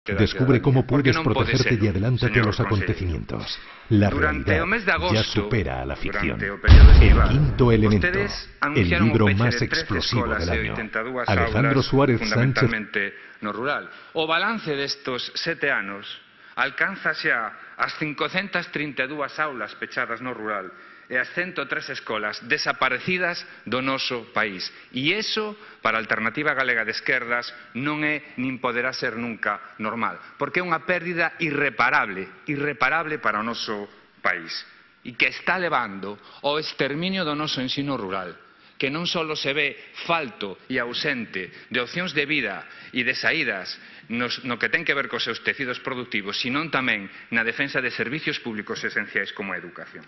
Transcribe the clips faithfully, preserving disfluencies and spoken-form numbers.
Descubre cómo puedes protegerte y adelántate a los acontecimientos. La realidad ya supera a la ficción. El quinto elemento, el libro más explosivo del año. Alejandro Suárez Sánchez. No rural. O balance destos sete anos alcanza xa as cincocentas trinta e dúas aulas pechadas no rural e as ciento tres escolas desaparecidas do noso país. E iso, para a Alternativa Galega de Esquerdas, non é nin poderá ser nunca normal, porque é unha pérdida irreparable, irreparable para o noso país, e que está levando ao exterminio do noso ensino rural, que non só se ve falto e ausente de opcións de vida e de saídas nos, no que ten que ver cos seus tecidos productivos, senón tamén na defensa de servicios públicos esenciais como a educación.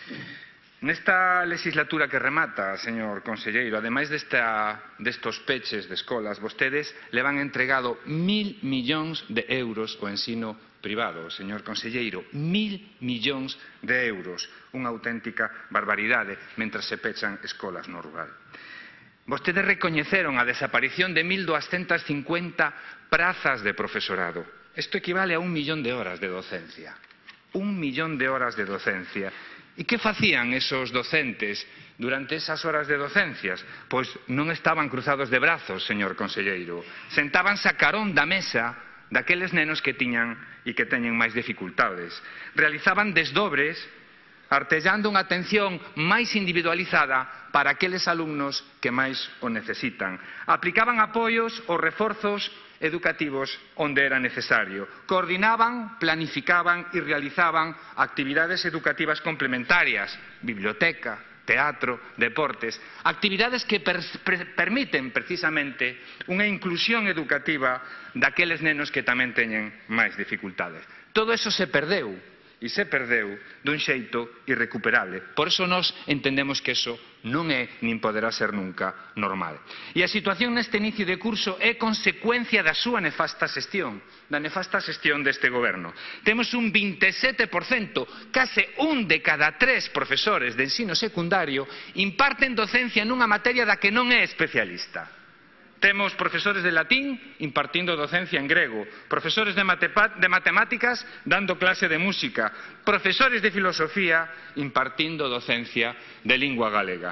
Nesta legislatura que remata, señor conselleiro, ademais desta, destos peches de escolas, vostedes le van entregado mil millóns de euros ao ensino privado, señor conselleiro, mil millóns de euros, unha auténtica barbaridade, mentre se pechan escolas no rural. Vostedes recoñeceron a desaparición de mil doscientas cincuenta prazas de profesorado. Isto equivale a un millón de horas de docencia. Un millón de horas de docencia. E que facían esos docentes durante esas horas de docencias? Pois non estaban cruzados de brazos, señor conselleiro. Sentábanse a carón da mesa daqueles nenos que tiñan e que teñen máis dificultades. Realizaban desdobres artellando unha atención máis individualizada para aqueles alumnos que máis o necesitan. Aplicaban apoios ou reforzos educativos onde era necesario. Coordinaban, planificaban e realizaban actividades educativas complementarias, biblioteca, teatro, deportes, actividades que per, per, permiten precisamente unha inclusión educativa daqueles nenos que tamén teñen máis dificultades. Todo eso se perdeu. E se perdeu dun xeito irrecuperable. Por iso nós entendemos que eso non é nin poderá ser nunca normal. E a situación neste inicio de curso é consecuencia da súa nefasta xestión, da nefasta xestión deste goberno. Temos un vinte e sete por cento, case un de cada tres profesores de ensino secundario imparten docencia nunha materia da que non é especialista. Temos profesores de latín impartindo docencia en grego, profesores de, de matemáticas dando clase de música, profesores de filosofía impartindo docencia de lingua galega.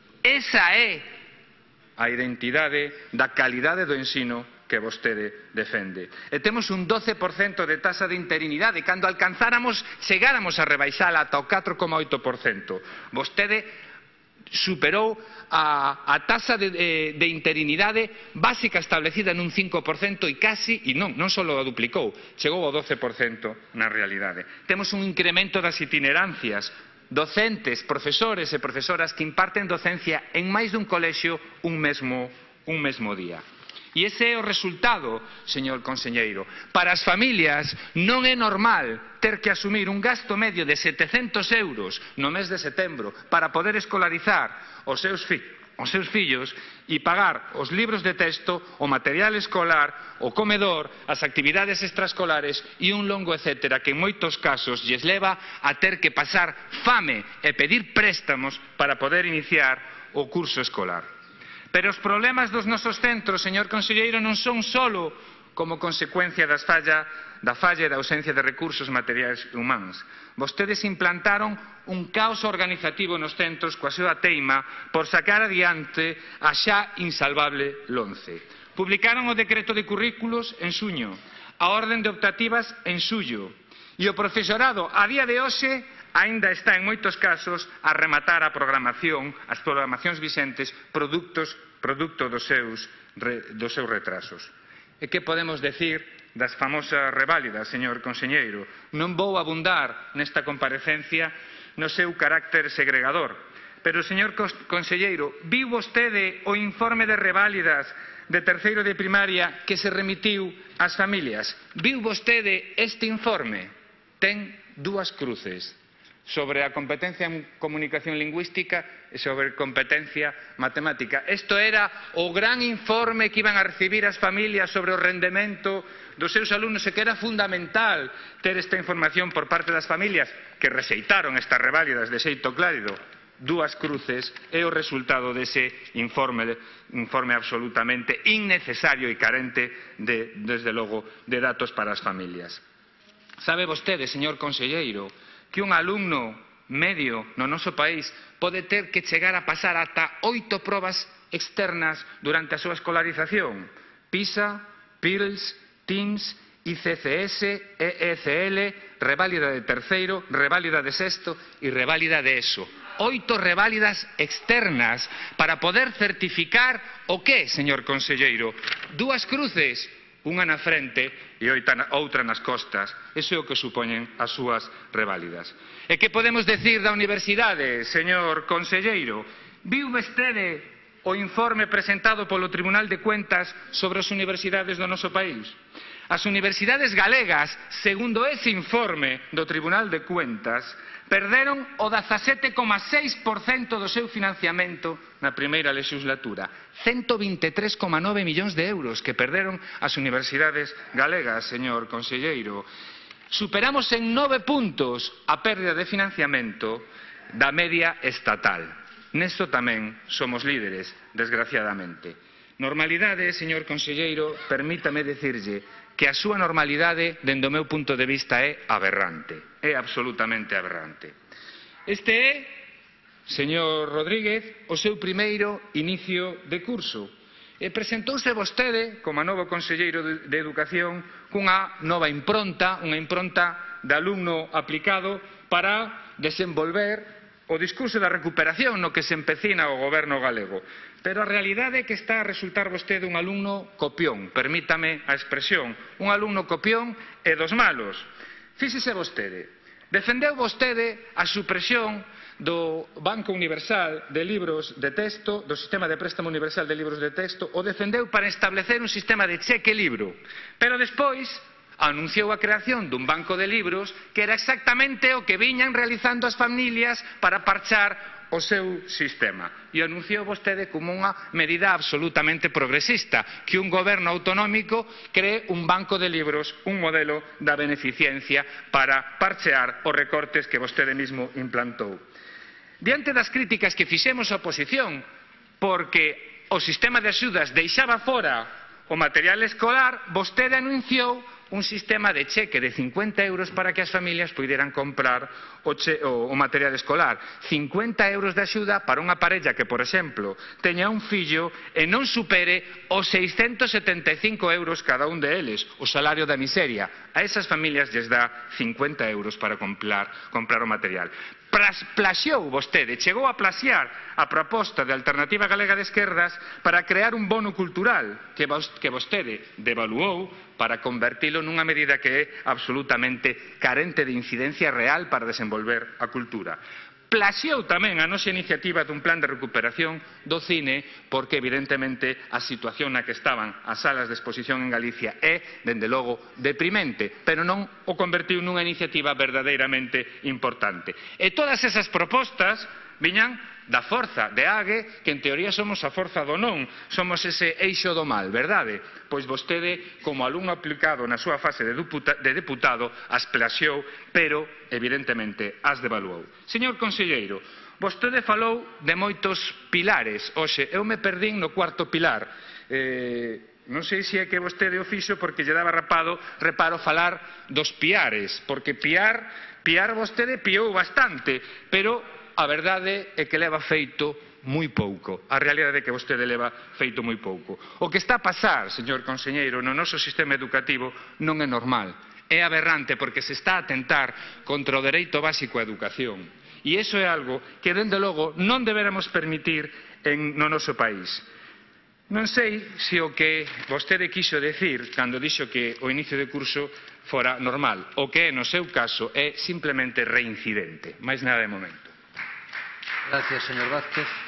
Esa é a identidade da calidade do ensino que vostede defende. E temos un doce por cento de taxa de interinidade, cando alcanzáramos, chegáramos a rebaixala ata o catro coma oito por cento. Vostede superou a, a taxa de, de, de interinidade básica establecida nun cinco por cento e casi, e non, non só a duplicou, chegou ao doce por cento na realidade. Temos un incremento das itinerancias, docentes, profesores e profesoras que imparten docencia en máis dun colexio un mesmo, un mesmo día. E ese é o resultado, señor conselleiro. Para as familias non é normal ter que asumir un gasto medio de setecentos euros no mes de setembro para poder escolarizar os seus, fi os seus fillos e pagar os libros de texto, o material escolar, o comedor, as actividades extraescolares e un longo etcétera que en moitos casos lles leva a ter que pasar fame e pedir préstamos para poder iniciar o curso escolar. Pero os problemas dos nosos centros, señor conselleiro, non son solo como consecuencia das falla, da falla e da ausencia de recursos materiais e humanos. Vostedes implantaron un caos organizativo nos centros coa súa teima por sacar adiante a xa insalvable LOMCE. Publicaron o decreto de currículos en xuño, a orden de optativas en xullo, e o profesorado a día de hoxe aínda está en moitos casos a rematar a programación, as programacións vixentes, produtos, produto dos seus, dos seus retrasos. E que podemos decir das famosas reválidas, señor conselleiro? Non vou abundar nesta comparecencia no seu carácter segregador, pero, señor conselleiro, viu vostede o informe de reválidas de terceiro de primaria que se remitiu ás familias? Viu vostede este informe? Ten dúas cruces sobre a competencia en comunicación lingüística e sobre competencia matemática. Isto era o gran informe que iban a recibir as familias sobre o rendemento dos seus alumnos e que era fundamental ter esta información por parte das familias que rexeitaron estas reválidas de xeito claro. dúas cruces é o resultado dese informe, informe absolutamente innecesario e carente, de, desde logo, de datos para as familias. Sabe vostede, señor conselleiro, que un alumno medio no noso país pode ter que chegar a pasar ata oito probas externas durante a súa escolarización? PISA, PIRLS, TIMSS, I C C S, E E C L, reválida de terceiro, reválida de sexto e reválida de ESO. Oito reválidas externas para poder certificar o que, señor conselleiro? Dúas cruces, unha na frente e outra nas costas. Iso é o que supoñen as súas reválidas. E que podemos decir da universidade, señor conselleiro? Viu vostede o informe presentado polo Tribunal de Cuentas sobre as universidades do noso país? As universidades galegas, segundo ese informe do Tribunal de Cuentas, perderon o dezasete coma seis por cento do seu financiamento na primeira legislatura. ciento vinte e tres coma nove millóns de euros que perderon as universidades galegas, señor conselleiro. Superamos en nove puntos a pérdida de financiamento da media estatal. Nesto tamén somos líderes, desgraciadamente. Normalidade, señor conselleiro, permítame dicirlle que a súa normalidade, dende o meu punto de vista, é aberrante. É absolutamente aberrante. Este é, señor Rodríguez, o seu primeiro inicio de curso. E presentouse vostede, como novo conselleiro de Educación, cunha nova impronta, unha impronta de alumno aplicado para desenvolver o discurso da recuperación no que se empecina o goberno galego. Pero a realidade é que está a resultar vostede un alumno copión, permítame a expresión, un alumno copión e dos malos. Fíxese vostede, defendeu vostede a supresión do Banco Universal de Libros de Texto, do Sistema de Préstamo Universal de Libros de Texto, o defendeu para establecer un sistema de cheque libro. Pero despois anunciou a creación dun banco de libros que era exactamente o que viñan realizando as familias para parchar o seu sistema. E anunciou vostede como unha medida absolutamente progresista, que un goberno autonómico cree un banco de libros, un modelo da beneficencia para parchear os recortes que vostede mismo implantou. Diante das críticas que fixemos a oposición, porque o sistema de axudas deixaba fora o material escolar, vostede anunciou un sistema de cheque de cincuenta euros para que as familias puderan comprar o, che, o, o material escolar. cincuenta euros de axuda para unha parella que, por exemplo, teña un fillo e non supere os seiscentos setenta e cinco euros cada un deles, o salario da miseria. A esas familias lles dá cincuenta euros para comprar, comprar o material. Plaxiou vostede, chegou a plaxiar a proposta de Alternativa Galega de Esquerdas para crear un bono cultural que vostede devaluou para convertilo nunha medida que é absolutamente carente de incidencia real para desenvolver a cultura. Plaxiou tamén a nosa iniciativa dun plan de recuperación do cine porque, evidentemente, a situación na que estaban as salas de exposición en Galicia é, dende logo, deprimente, pero non o convertiu nunha iniciativa verdadeiramente importante. E todas esas propostas viñan da forza de Ague, que en teoría somos a forza do non, somos ese eixo do mal, verdade? Pois vostede, como alumno aplicado na súa fase de deputado, as plaxiou, pero, evidentemente, as devaluou. Señor conselleiro, vostede falou de moitos pilares. Oxe, eu me perdín no cuarto pilar. Eh... Non sei se é que vostede o fixo porque lle daba rapado, reparo falar dos piares, porque piar, piar vostede piou bastante, pero a verdade é que leva feito moi pouco. A realidade é que vostede leva feito moi pouco. O que está a pasar, señor conselleiro, no noso sistema educativo non é normal. É aberrante porque se está a atentar contra o dereito básico á educación. E iso é algo que, dende logo, non deberamos permitir en, no noso país. Non sei se o que vostede quixo decir cando dixo que o inicio de curso fora normal. O que é, no seu caso, é simplemente reincidente. Mais nada de momento. Gracias, señor Vázquez.